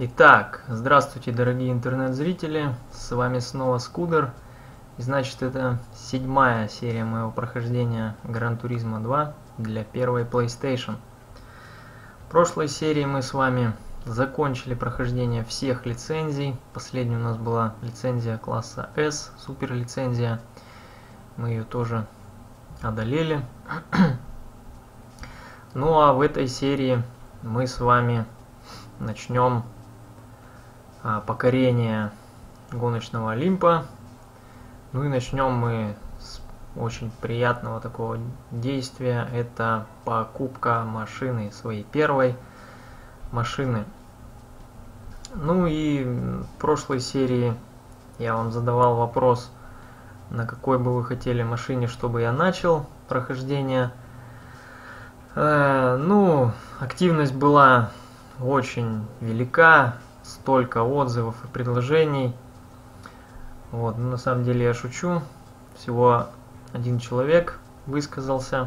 Итак, здравствуйте, дорогие интернет-зрители, с вами снова Скудер. И значит, это 7-я серия моего прохождения Gran Turismo 2 для первой PlayStation. В прошлой серии мы с вами закончили прохождение всех лицензий. Последняя у нас была лицензия класса S, супер лицензия. Мы ее тоже одолели. Ну а в этой серии мы с вами начнем покорение гоночного Олимпа. Ну и начнем мы с очень приятного такого действия. Это покупка машины, своей первой машины. Ну и в прошлой серии я вам задавал вопрос, на какой бы вы хотели машине, чтобы я начал прохождение. Ну, активность была очень велика, столько отзывов и предложений. Вот, но на самом деле я шучу. Всего один человек высказался.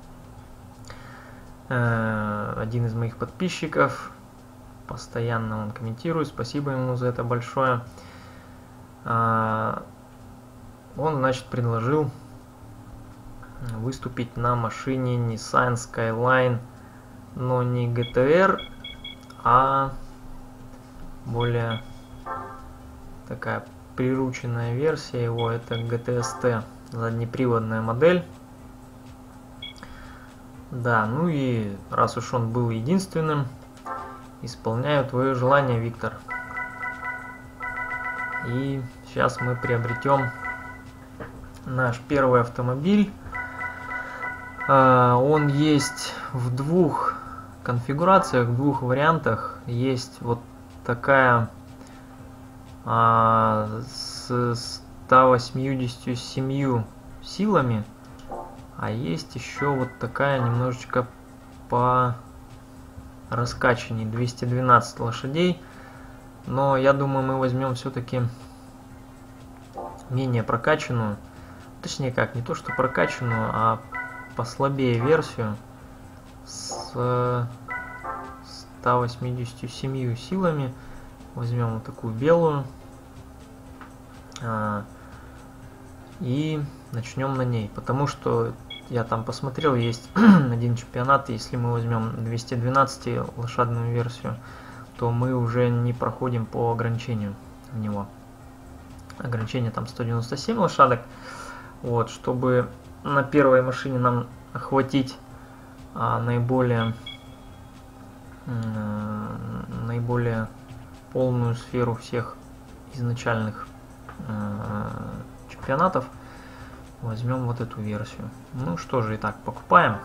Один из моих подписчиков. Постоянно он комментирует. Спасибо ему за это большое. Он, значит, предложил выступить на машине Nissan Skyline, но не GTR, а более такая прирученная версия его, это GTST, заднеприводная модель. Да, ну и раз уж он был единственным, исполняю твое желание, Виктор. И сейчас мы приобретем наш первый автомобиль. Он есть в двух конфигурациях, в двух вариантах. Есть вот такая с 187 силами, а есть еще вот такая немножечко по раскачанней, 212 лошадей. Но я думаю, мы возьмем все-таки менее прокачанную, точнее как, не то что прокачанную, а послабее версию с 187 силами. Возьмем вот такую белую и начнем на ней, потому что я там посмотрел, есть один чемпионат, если мы возьмем 212 лошадную версию, то мы уже не проходим по ограничению в него. Ограничение там 197 лошадок. Вот, чтобы на первой машине нам охватить наиболее полную сферу всех изначальных чемпионатов, возьмем вот эту версию. Ну что же, итак, покупаем.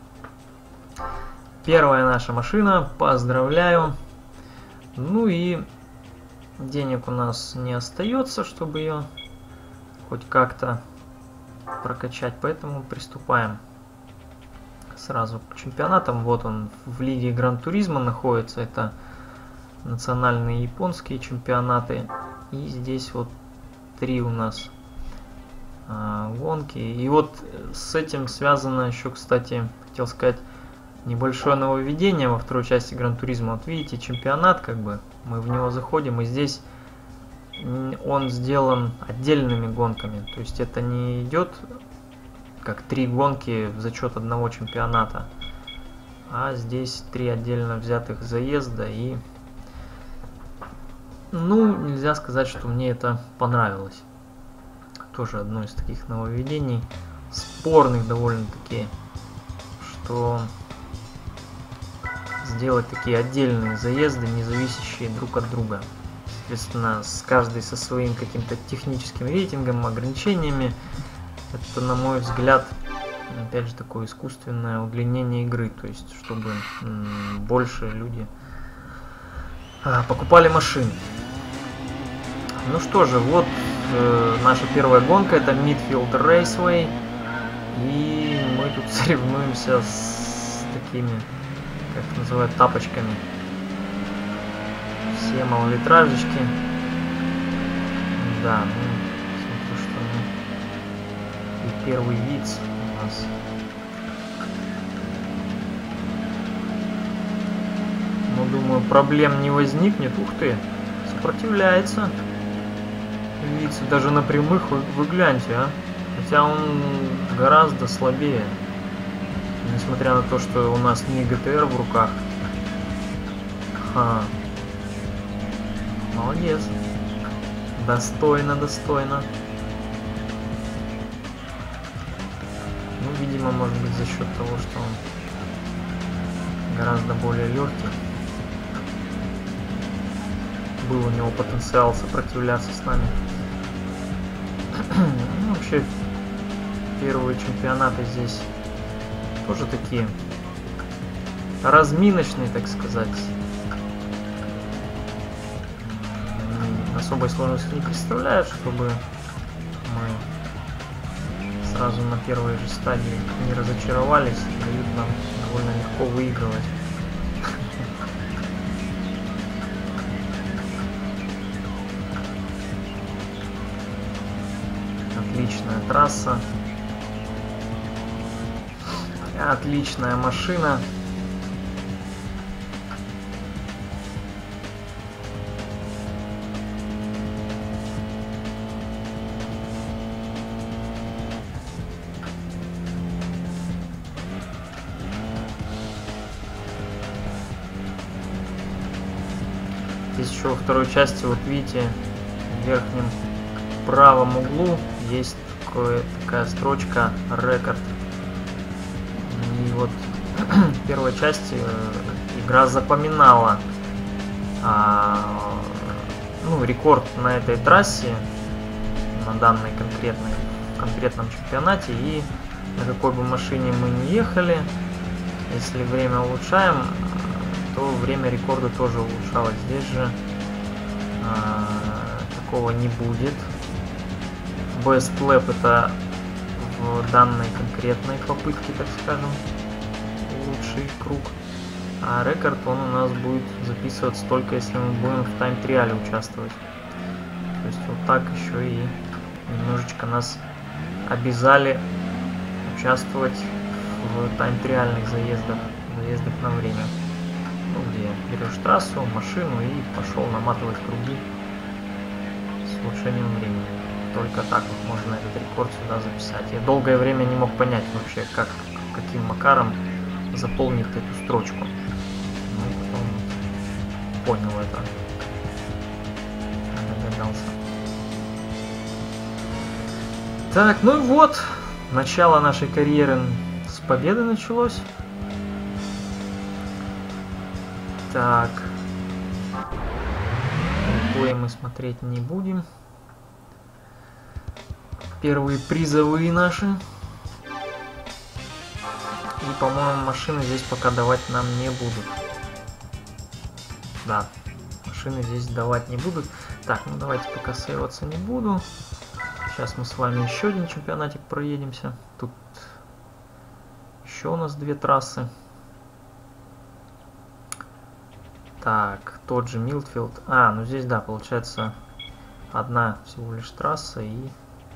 Первая наша машина, поздравляю. Ну и денег у нас не остается, чтобы ее хоть как-то прокачать, поэтому приступаем сразу к чемпионатам. Вот он в лиге Gran Turismo находится, это национальные японские чемпионаты, и здесь вот 3 у нас гонки. И вот с этим связано еще, кстати, хотел сказать, небольшое нововведение во второй части Gran Turismo. Вот видите, чемпионат, как бы мы в него заходим, и здесь он сделан отдельными гонками, то есть это не идет как 3 гонки в зачет одного чемпионата, а здесь 3 отдельно взятых заезда. И ну, нельзя сказать, что мне это понравилось. Тоже одно из таких нововведений, спорных довольно-таки, что сделать такие отдельные заезды, не зависящие друг от друга. Соответственно, с каждой со своим каким-то техническим рейтингом, ограничениями. Это, на мой взгляд, опять же, такое искусственное удлинение игры. То есть, чтобы больше люди покупали машины. Ну что же, вот наша первая гонка, это Midfield Raceway. И мы тут соревнуемся с такими, как их называют, тапочками. Все малолитражечки. Да, ну, смотрю, что и первый вид у нас. Поэтому, думаю, проблем не возникнет. Ух ты, сопротивляется. Видите, даже на прямых вы гляньте, а. Хотя он гораздо слабее. Несмотря на то, что у нас не ГТР в руках. Ха. Молодец. Достойно, достойно. Ну, видимо, может быть, за счет того, что он гораздо более легкий. Был у него потенциал сопротивляться с нами. Ну, вообще, первые чемпионаты здесь тоже такие разминочные, так сказать. Особой сложности не представляют, чтобы мы сразу на первой же стадии не разочаровались, дают нам довольно легко выигрывать. Отличная трасса, отличная машина. Здесь еще во второй части, вот видите, в верхнем правом углу есть такая строчка «Рекорд». И вот в первой части игра запоминала ну, рекорд на этой трассе, на данной конкретном чемпионате, и на какой бы машине мы ни ехали, если время улучшаем, то время рекорда тоже улучшалось. Здесь же такого не будет. Best Lap это в данной конкретной попытке, так скажем, лучший круг. А рекорд, он у нас будет записываться только если мы будем в тайм-триале участвовать. То есть вот так еще и немножечко нас обязали участвовать в тайм-триальных заездах на время. Ну, где берешь трассу, машину и пошел наматывать круги с улучшением времени. Только так вот можно этот рекорд сюда записать. Я долгое время не мог понять вообще, каким макаром заполнить эту строчку. Ну, потом понял это. Догадался. Так, ну и вот. Начало нашей карьеры с победы началось. Так. Плей мы смотреть не будем. Первые призовые наши. И, по-моему, машины здесь пока давать нам не будут. Да, машины здесь давать не будут. Так, ну давайте пока сейваться не буду. Сейчас мы с вами еще один чемпионатик проедемся. Тут еще у нас две трассы. Так, тот же Милтфилд. Ну здесь, да, получается одна всего лишь трасса и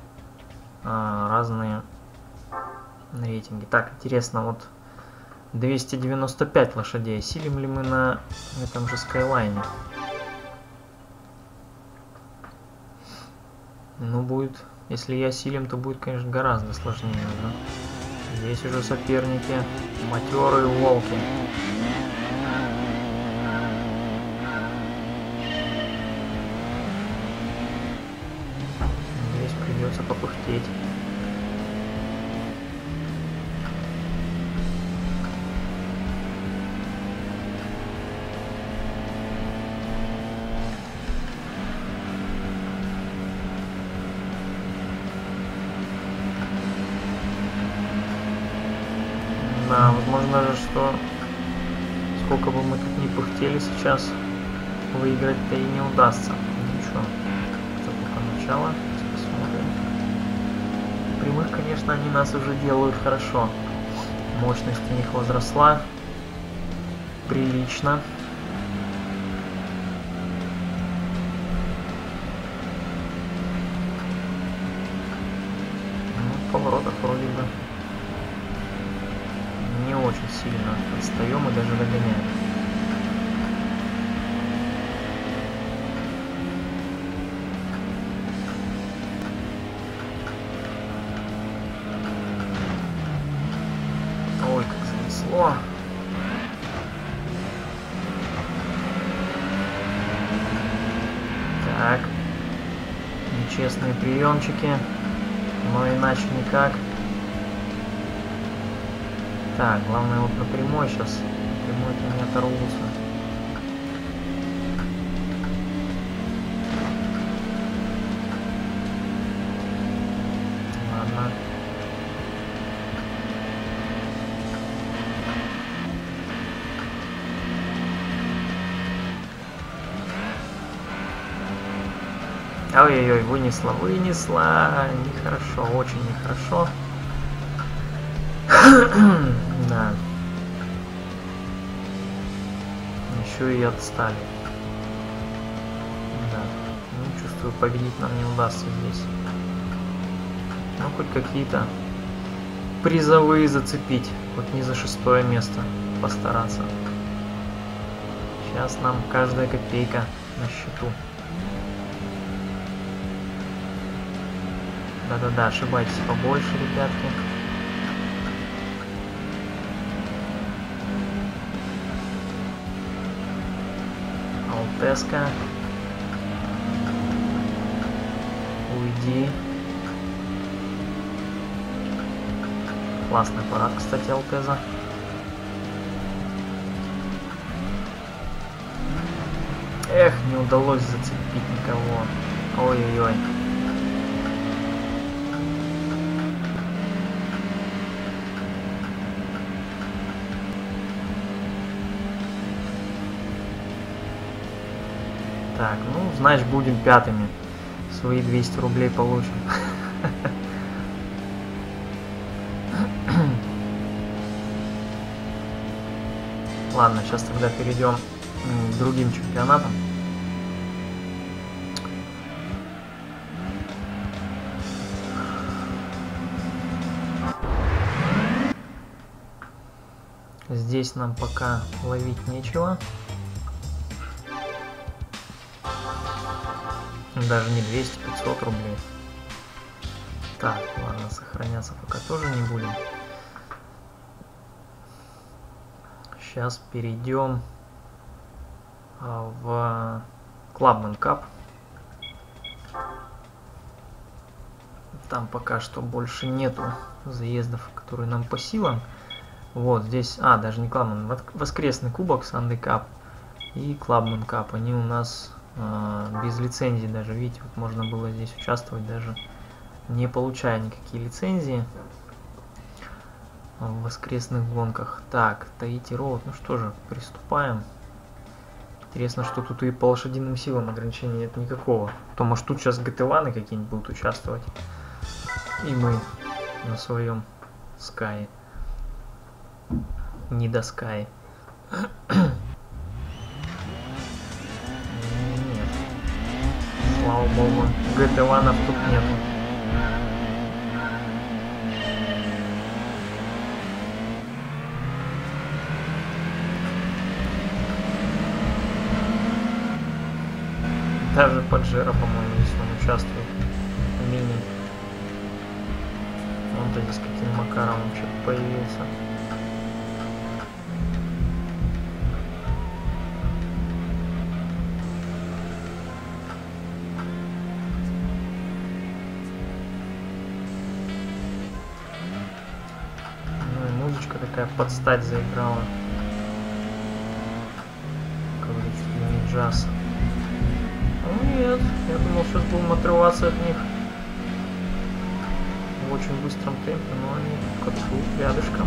разные рейтинги. Так, интересно, вот 295 лошадей. Осилим ли мы на этом же Скайлайне? Ну, будет, если и осилим, то будет, конечно, гораздо сложнее. Да? Здесь уже соперники, матерые волки. Здесь придется попыхтеть. Да, возможно же, что сколько бы мы тут ни пыхтели сейчас, выиграть-то и не удастся. Ничего, это только начало. Посмотрим. Прямых, конечно, они нас уже делают хорошо. Мощность у них возросла прилично. Ну, в поворотах вроде бы не очень сильно отстаем и даже догоняем. честные приемчики, но иначе никак. Так, главное вот на прямой сейчас. Прямой-то не оторвутся. Ладно. Ой-ой-ой, вынесла. Нехорошо, очень нехорошо. Да. Еще и отстали. Да. Ну, чувствую, победить нам не удастся здесь. Ну, хоть какие-то призовые зацепить. Хоть не за 6-е место постараться. Сейчас нам каждая копейка на счету. Да-да-да, ошибайтесь побольше, ребятки. Алтеска. Уйди. Классный парад, кстати, Алтеза. Эх, не удалось зацепить никого. Ой-ой-ой. Так, ну, значит, будем пятыми. Свои 200 рублей получим. Ладно, сейчас тогда перейдем к другим чемпионатам. Здесь нам пока ловить нечего. Даже не 200, 500 рублей. Так, ладно, сохраняться пока тоже не будем. Сейчас перейдем в Clubman Cup. Там пока что больше нету заездов, которые нам по силам. Вот здесь, даже не Clubman, воскресный кубок, Sunday Cup и Clubman Cup. Они у нас без лицензии даже, видите, вот можно было здесь участвовать даже не получая никакие лицензии в воскресных гонках. Так, Таити Роуд, ну что же, приступаем. Интересно, что тут и по лошадиным силам ограничений нет никакого. То может тут сейчас ГТ-1 какие-нибудь будут участвовать. И мы на своем Скай. Не до Скай. Слава богу, ГТ-1 тут нету. Даже Паджеро, по-моему, здесь он участвует. Мини. Он-то здесь каким макаром вообще появился. Такая подстать заиграла. Как бы чуть ли не джаз. Ну нет, я думал, сейчас будем отрываться от них в очень быстром темпе, но они как тут рядышком.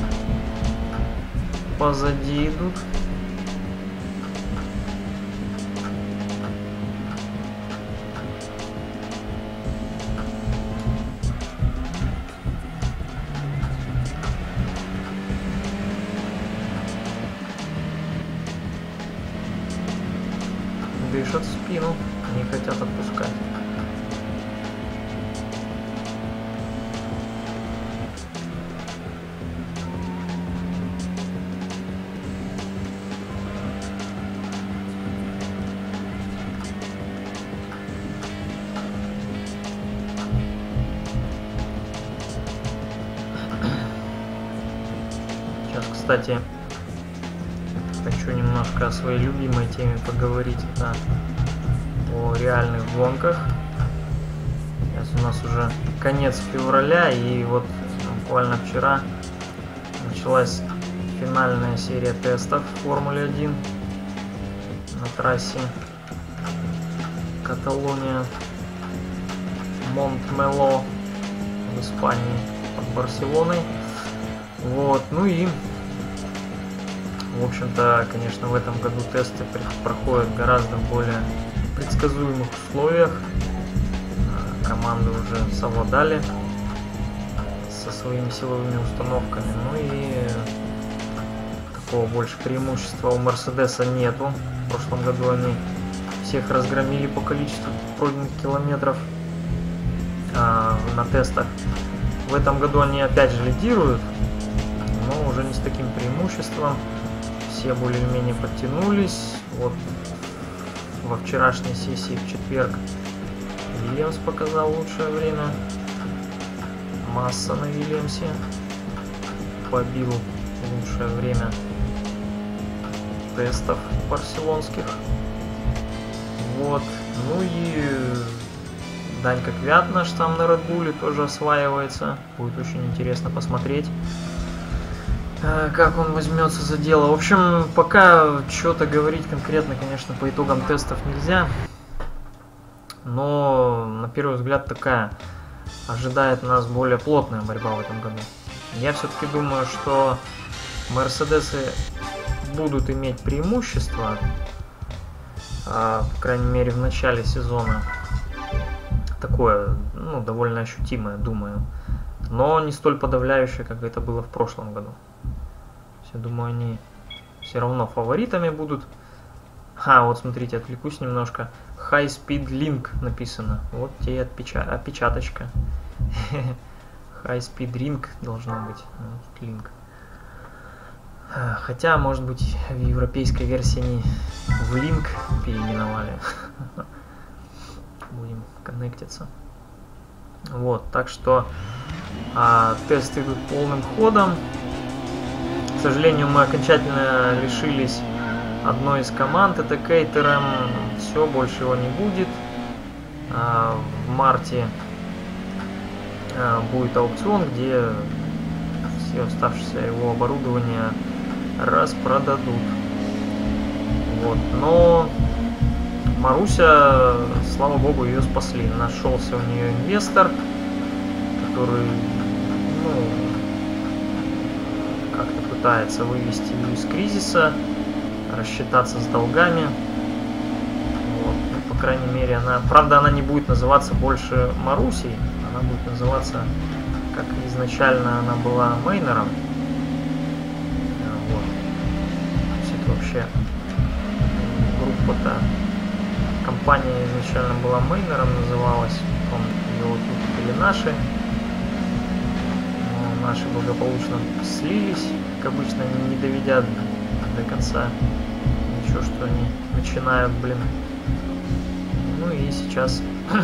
Позади идут. Дышат в спину, не хотят отпускать. Сейчас, кстати, хочу немножко о своей любимой теме поговорить, о реальных гонках. Сейчас у нас уже конец февраля, и вот буквально вчера началась финальная серия тестов в Формуле 1 на трассе Каталония, Монтмело в Испании под Барселоной. Вот, ну и в общем-то, конечно, в этом году тесты проходят в гораздо более предсказуемых условиях. Команды уже совладали со своими силовыми установками, ну и такого больше преимущества у Мерседеса нету. В прошлом году они всех разгромили по количеству пройденных километров на тестах. В этом году они опять же лидируют, но уже не с таким преимуществом. Все более-менее подтянулись. Вот во вчерашней сессии в четверг Вильямс показал лучшее время. Масса на Вильямсе побил лучшее время тестов барселонских. Вот. Ну и Данька Квят наш там на Red Bull тоже осваивается. Будет очень интересно посмотреть, как он возьмется за дело. В общем, пока что-то говорить конкретно, конечно, по итогам тестов нельзя. Но, на первый взгляд, такая ожидает нас более плотная борьба в этом году. Я все-таки думаю, что Мерседесы будут иметь преимущество, по крайней мере, в начале сезона. Такое, ну, довольно ощутимое, думаю. Но не столь подавляющее, как это было в прошлом году. Я думаю, они все равно фаворитами будут. Вот смотрите, отвлекусь немножко. High Speed Link написано. Вот те опечаточка. High Speed Ring должно быть. Link. Хотя, может быть, в европейской версии они в Link переименовали. Будем коннектиться. Вот, так что тесты идут полным ходом. К сожалению, мы окончательно лишились одной из команд, это Кейтером. Все, больше его не будет. В марте будет аукцион, где все оставшееся его оборудование распродадут. Вот. Но Маруся, слава богу, ее спасли. Нашелся у нее инвестор, который, как-то пытается вывести ее из кризиса, рассчитаться с долгами. Вот. Ну, по крайней мере, правда, она не будет называться больше Марусей, она будет называться, как изначально она была, Мейнером. Вот. То есть это вообще группа-то, компания изначально была Мейнером, называлась, потом ее выкупили наши. Но наши благополучно слились, как обычно, не доведя до конца ничего, что они начинают, Ну и сейчас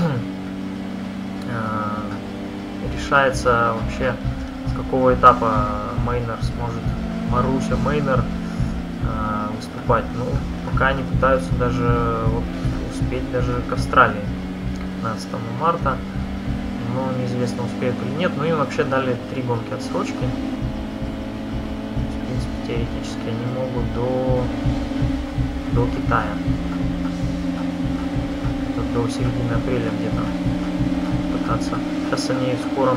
решается вообще, с какого этапа Мейнер сможет, Маруся Мейнер, выступать. Ну, пока они пытаются даже успеть даже к Австралии 15 марта, но неизвестно, успеют или нет. Но им вообще дали 3 гонки отсрочки. В принципе, теоретически они могут до Китая, до середины апреля где-то пытаться. Сейчас они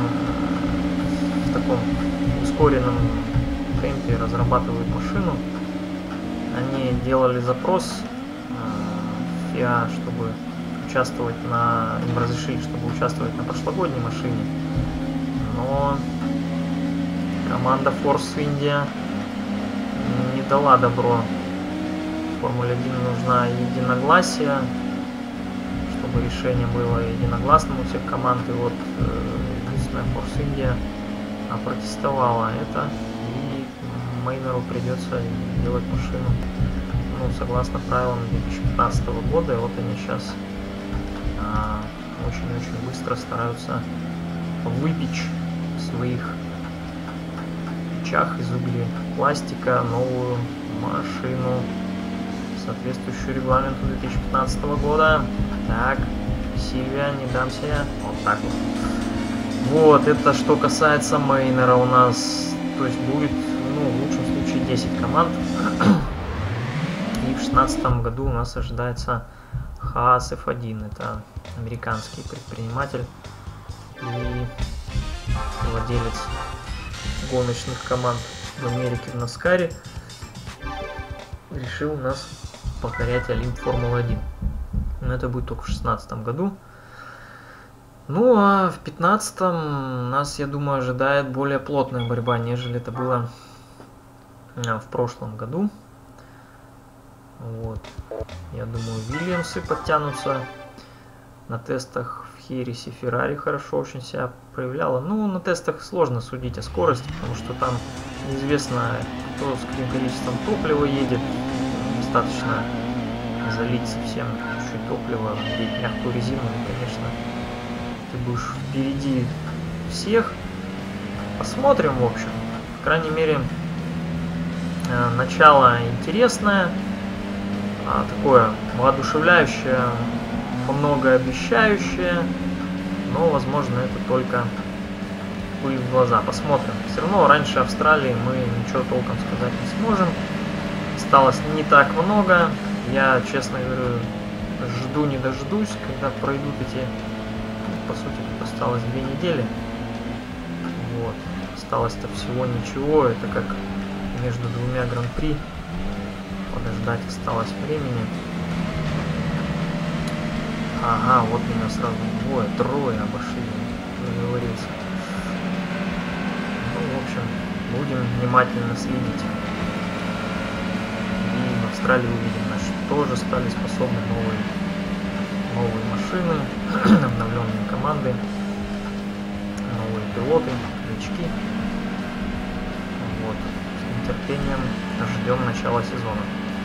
в таком ускоренном темпе разрабатывают машину. Они делали запрос в FIA, чтобы участвовать им разрешили, чтобы участвовать на прошлогодней машине. Но команда Force India не дала добро. В Формуле 1 нужна единогласие, чтобы решение было единогласным у всех команд. И вот единственная Force India опротестовала это, и Мейнеру придется делать машину, согласно правилам 2015 года. И вот они сейчас очень-очень быстро стараются выпечь в своих печах из углепластика новую машину, соответствующую регламенту 2015 года. Так, Сильвия, не дамся я. Вот так вот. Вот, это что касается мейнера у нас. То есть будет, ну, в лучшем случае 10 команд. И в 2016 году у нас ожидается Haas F1. Это американский предприниматель и владелец гоночных команд в Америке в Наскаре. Решил у нас покорять Олимп Формулы-1. Но это будет только в 2016 году. Ну а в 2015 нас, я думаю, ожидает более плотная борьба, нежели это было в прошлом году. Вот. Я думаю, Вильямсы подтянутся. На тестах в Хересе Феррари хорошо очень себя проявляла. Ну, на тестах сложно судить о скорости, потому что там неизвестно, кто с каким количеством топлива едет. Достаточно залить совсем чуть-чуть топлива, надеть мягкую резину, и, конечно, ты будешь впереди всех. Посмотрим, в общем. По крайней мере, начало интересное, такое воодушевляющее, многообещающее, но, возможно, это только пыль в глаза. Посмотрим. Все равно раньше Австралии мы ничего толком сказать не сможем. Осталось не так много. Я, честно говорю, жду не дождусь, когда пройдут эти... По сути, тут осталось 2 недели. Вот. Осталось-то всего ничего. Это как между 2 гран-при. Подождать осталось времени. Ага, вот меня сразу 2, 3 обошли. Договорился. Ну, в общем, будем внимательно следить. И в Австралии увидим, значит, тоже стали способны новые машины, обновленные команды, новые пилоты, новички. Вот. С нетерпением ждем начала сезона.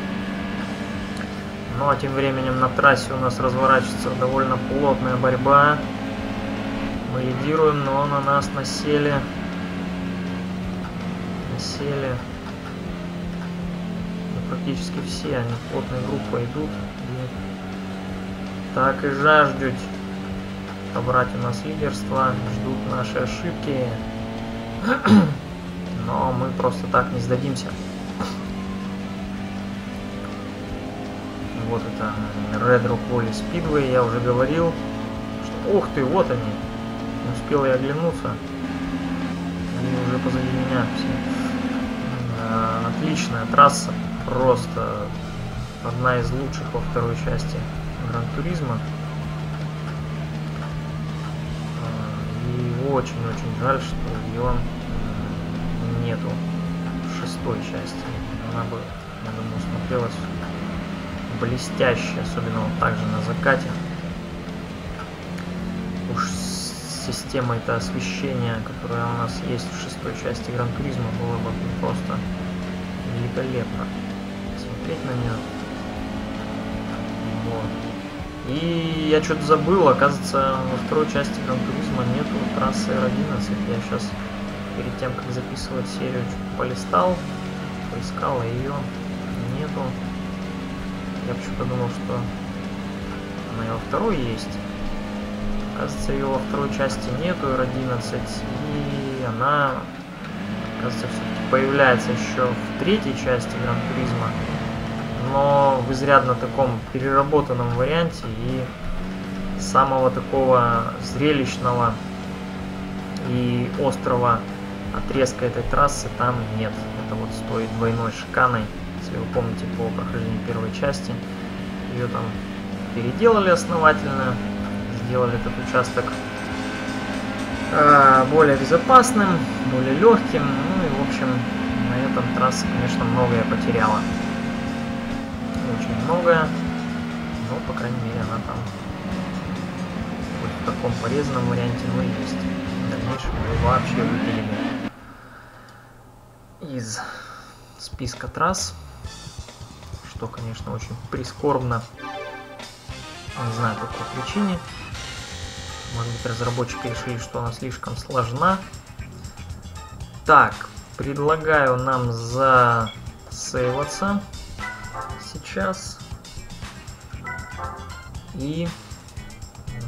Ну а тем временем на трассе у нас разворачивается довольно плотная борьба. Мы лидируем, но на нас насели. Ну, практически все они плотной группой идут. И так и жаждут собрать у нас лидерство, ждут наши ошибки. Но мы просто так не сдадимся. Вот это Red Rock Valley Speedway, я уже говорил, что... Ух ты, вот они! Не успел я оглянуться. Они уже позади меня все. Отличная трасса, просто одна из лучших во второй части Гран-туризма. И очень-очень жаль, что ее нету в 6-й части. Она бы, я думаю, смотрелась блестяще, особенно вот так же на закате. Уж с системой-то освещения, которая у нас есть в 6-й части Гран-туризма, было бы просто великолепно смотреть на нее. Вот. И я что-то забыл, оказывается, во второй части Гран-туризма нету трассы R11. Я сейчас перед тем, как записывать серию, чуть полистал, поискал, а ее нету. Я почему-то думал, что она и во второй есть. Оказывается, ее во второй части нету, R11, и она, кажется, все-таки появляется еще в 3-й части Гран-туризма, но в изрядно таком переработанном варианте, и самого такого зрелищного и острого отрезка этой трассы там нет. Это вот с той двойной шиканой. Если вы помните по прохождению первой части, ее там переделали основательно, сделали этот участок более безопасным, более легким. Ну и в общем, на этом трасса, конечно, многое потеряла. Очень многое, но по крайней мере она там хоть в таком порезанном варианте, но и есть. В дальнейшем ее вообще выпилили из списка трасс, что, конечно, очень прискорбно. Не знаю, по какой причине. Может быть, разработчики решили, что она слишком сложна. Так, предлагаю нам засейваться сейчас. И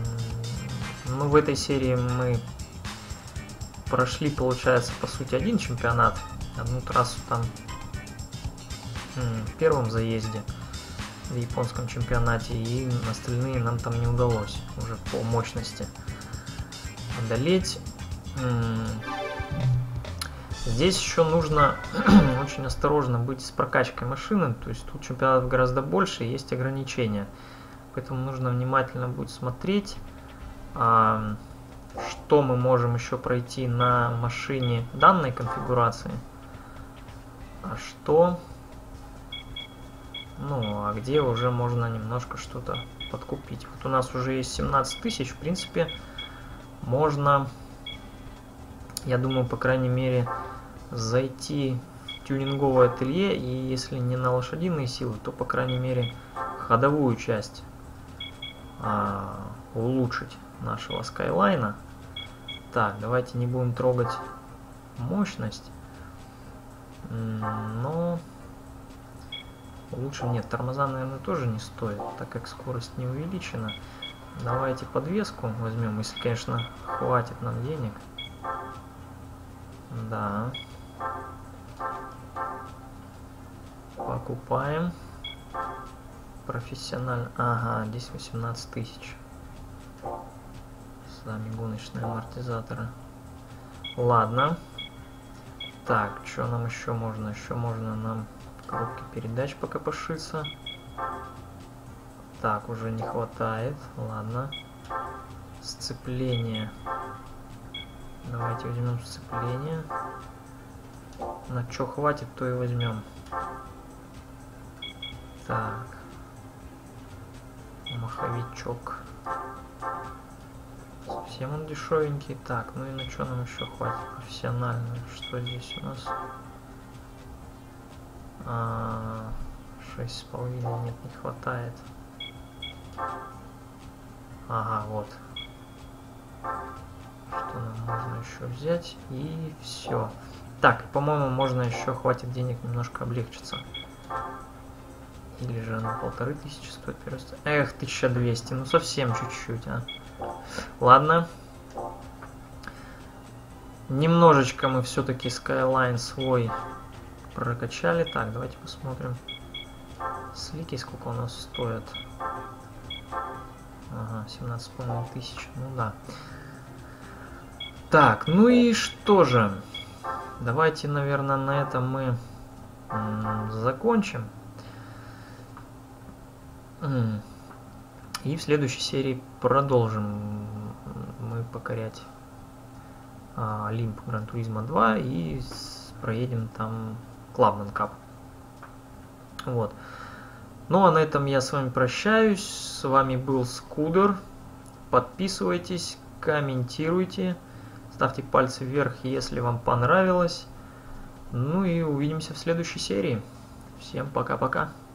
Ну, в этой серии мы прошли, получается, по сути, один чемпионат. Одну трассу там в первом заезде в японском чемпионате, и остальные нам там не удалось уже по мощности одолеть. Здесь еще нужно очень осторожно быть с прокачкой машины, то есть тут чемпионатов гораздо больше, есть ограничения, поэтому нужно внимательно будет смотреть, что мы можем еще пройти на машине данной конфигурации, а что, ну, а где уже можно немножко что-то подкупить. Вот у нас уже есть 17 тысяч, в принципе, можно, я думаю, по крайней мере, зайти в тюнинговое ателье, и если не на лошадиные силы, то, по крайней мере, ходовую часть улучшить нашего Скайлайна. Так, давайте не будем трогать мощность, но лучше нет, тормоза, наверное, тоже не стоит, так как скорость не увеличена. Давайте подвеску возьмем, если, конечно, хватит нам денег. Да. Покупаем. Профессионально. Ага, здесь 18 тысяч. Сами гоночные амортизаторы. Ладно. Так, что нам еще можно? Еще можно нам в коробке передач покопошиться. Так, уже не хватает. Ладно. Сцепление. Давайте возьмем сцепление. На что хватит, то и возьмем. Так. Маховичок. Совсем он дешевенький. Так, ну и на что нам еще хватит? Профессионально. Что здесь у нас? 6,5. Нет, не хватает. Ага, вот. Что нам можно еще взять? И все. Так, по-моему, можно еще, хватит денег немножко облегчиться. Или же на 1500 стоит первый. Эх, 1200. Ну совсем чуть-чуть, а. Ладно. Немножечко мы все-таки Skyline свой прокачали. Так, давайте посмотрим. Слики сколько у нас стоят. Ага, 17,5 тысяч. Ну да. Так, ну и что же? Давайте, наверное, на этом мы закончим. И в следующей серии продолжим мы покорять Олимп Гран Туризмо 2 и проедем там Clubman Cup. Вот. Ну а на этом я с вами прощаюсь. С вами был Скудер. Подписывайтесь, комментируйте, ставьте пальцы вверх, если вам понравилось. Ну и увидимся в следующей серии. Всем пока-пока.